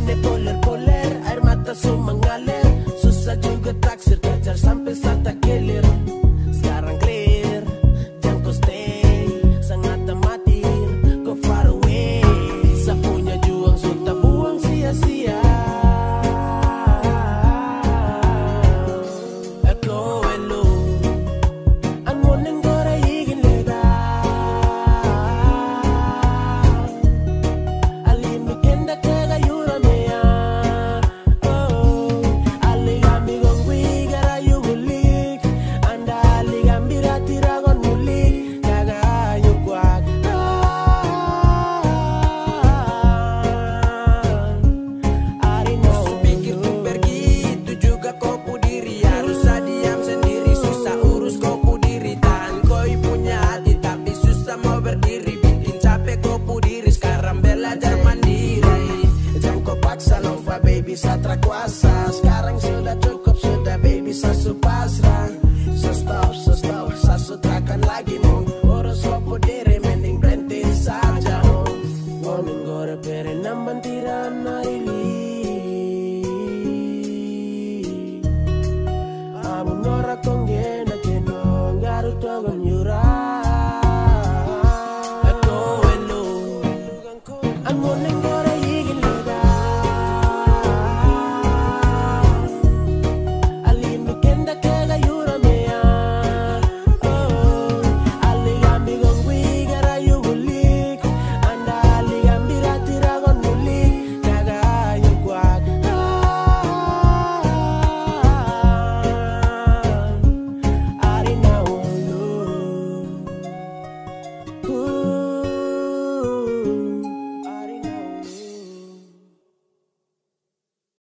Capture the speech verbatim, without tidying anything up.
Badannya poler-poler, air mata semua mengalir. Susah juga taksir, kejar sampai saat tak kelir. Sekarang clear, jangan kau stay, sangat amatir, kau far away. Sapunya juang, sudah buang sia-sia. Eko elo, anu neng gore igin leda. Ali mikenda kega yura mea. Oh, ali gambi gongwi gara yugulik. Anda ali gambi ratira gon mulik. Kaga ayu kuat. Ari no pikir tuh pergi, itu juga kopu diri. Harus diam sendiri, susah urus kopu diri. Tahan koi punya hati, tapi susah mau berdiri. Bikin capek kopu diri, sekarang belajar mandiri. Jangan kau paksa Nova baby, satra kuasa. Sekarang